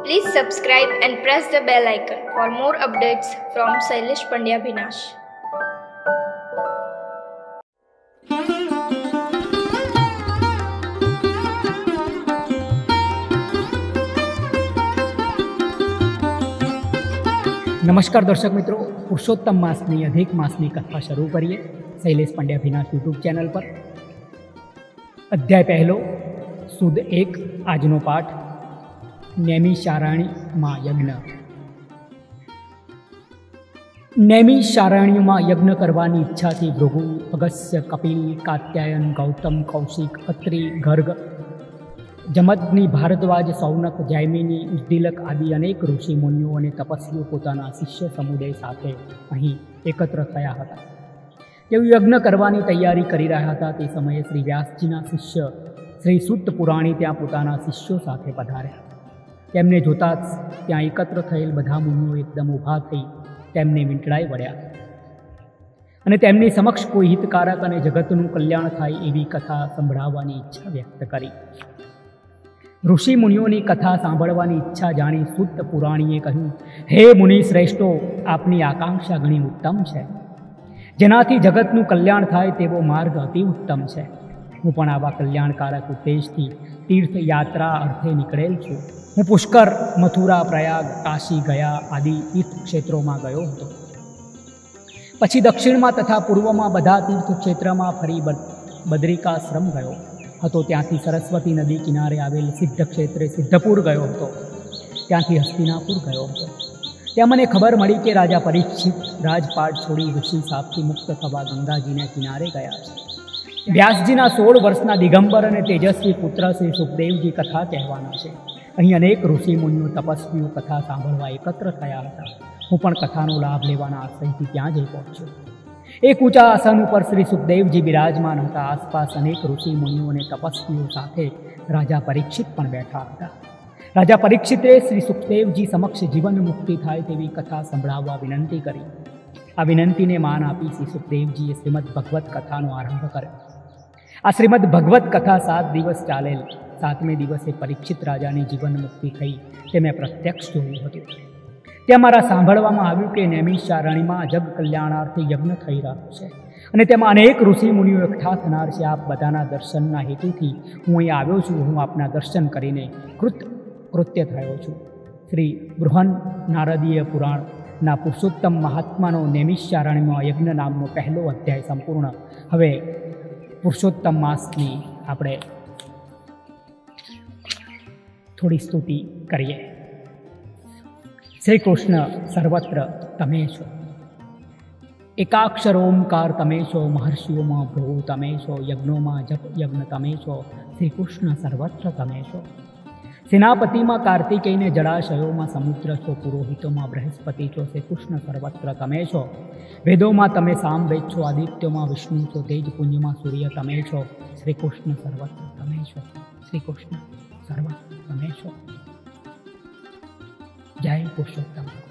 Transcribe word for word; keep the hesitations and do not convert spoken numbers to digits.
Please subscribe and press the bell icon for more updates from Shailesh Pandya Bhinash. नमस्कार दर्शक मित्रों, पुरुषोत्तम मासनी अधिक मासनी कथा शुरू करिए शैलेष पंड्या भीनाश यूट्यूब चैनल पर। अध्याय पहलो सुद एक आजनो पाठ नैमिषारण्य मां यज्ञ। नैमिषारण्य मां यज्ञ करवानी इच्छा थी भृगु, अगस्त्य, कपिल, कात्यायन, गौतम, कौशिक, अत्रि, गर्ग, जमदग्नि, भारद्वाज, सौनक, जैमिनी, उद्दीलक आदि अनेक ऋषि मुनिओ અને તપસ્વીઓ પોતાના શિષ્ય સમુદાય સાથે અહીં એકત્ર થયા હતા। તેઓ યજ્ઞ કરવાની તૈયારી કરી રહ્યા હતા। તે સમયે શ્રી વ્યાસજીના શિષ્ય શ્રી સુત પુરાણી ત્યાં પોતાના શિષ્યો સાથે પધાર્યા। તેમને જોતાં જ ત્યાં એકત્ર થયેલ બધા મુનિઓ એકદમ ઊભા થઈ તેમને વીંટળાઈ વળ્યા અને તેમની સમક્ષ કોઈ હિતકારક અને જગતનું કલ્યાણ થાય એવી કથા સંભળાવવાની ઈચ્છા વ્યક્ત કરી। ऋषि मुनिओनी कथा सांभळवानी इच्छा जाणी सुत पुराणीए कह्युं, हे मुनि श्रेष्ठो, आपनी आकांक्षा घणी उत्तम छे। जेनाथी जगतनुं कल्याण थाय तेवो मार्ग अति उत्तम छे। हूँ पण आवा कल्याणकारक उद्देशथी तीर्थ यात्रा अर्थे निकळेल छुं। हूँ पुष्कर, मथुरा, प्रयाग, काशी, गया आदि तीर्थ क्षेत्रोमां गयो हतो। पछी दक्षिणमां तथा पूर्वमां बधा तीर्थ क्षेत्रमां फरी बद्रिकाश्रम गयो હતો। ત્યાંથી સરસ્વતી નદી કિનારે આવેલ સિદ્ધ ક્ષેત્રે સિદ્ધપુર ગયો હતો। ત્યાંથી હસ્તિનાપુર ગયો હતો। ત્યાં મને ખબર મળી કે રાજા પરીક્ષિત રાજપાટ છોડી ઋષિ શાપથી મુક્ત થવા ગંગાજીના કિનારે ગયા છે। વ્યાસજીના સોળ વર્ષના દિગંબર અને તેજસ્વી પુત્ર શ્રી સુખદેવજી કથા કહેવાના છે। અહીં અનેક ઋષિ મુનિઓ તપસ્વીઓ કથા સાંભળવા એકત્ર થયા હતા। હું પણ કથાનો લાભ લેવાના આશયથી ત્યાં જઈ પહોંચ્યો। एक ऊंचा आसन पर श्री सुखदेवजी विराजमान था। आसपास अनेक ऋषि मुनिओ ने तपस्वीओ साथे राजा परीक्षित पण बैठा था। राजा परीक्षिते श्री सुखदेवजी समक्ष जीवन मुक्ति थाय तेवी कथा संभळाववा विनंती करी। आ विनंती ने मान आपी श्री सुखदेवजीए श्रीमद भगवत कथानो आरंभ कर्यो। आ श्रीमद भगवत कथा सात दिवस चालेल। सातमे दिवसे परीक्षित राजानी जीवन मुक्ति थई ते मैं प्रत्यक्ष जोयुं हतुं। ત્યાં મારા સાંભળવામાં આવ્યું કે નૈમિષારણ્યમાં જગ કલ્યાણાર્થે યજ્ઞ થઈ રહ્યો છે અને તેમાં અનેક ઋષિ મુનિઓ એકઠા થનાર છે। આપ બધાના દર્શનના હેતુથી હું અહીં આવ્યો છું। હું આપના દર્શન કરીને કૃત કૃત્ય થયો છું। શ્રી બૃહન નારદીય પુરાણના પુરુષોત્તમ મહાત્માનો નૈમિષારણ્યમાં યજ્ઞ નામનો પહેલો અધ્યાય સંપૂર્ણ। હવે પુરુષોત્તમ માસની આપણે થોડી સ્તુતિ કરીએ। श्री कृष्ण सर्वत्र तमेशो, एकाक्षर ओंकार तमेशो, महर्षियों में भृगु तमेशो, यज्ञों में जप यज्ञ तमेशो, श्री कृष्ण सर्वत्र तमेशो। सेनापति में कार्तिकेय ने जलाशयों में समुद्र छो, पुरोहितों में बृहस्पति छो, श्री कृष्ण सर्वत्र तमेशो। वेदों में तमे साम वेद छो, आदित्यों में विष्णु छो, तेज पुंज में सूर्य तमेशो, श्री कृष्ण सर्वत्र तमेशो। श्री कृष्ण सर्वत्र तमेशो। जय पुरुषोत्तम।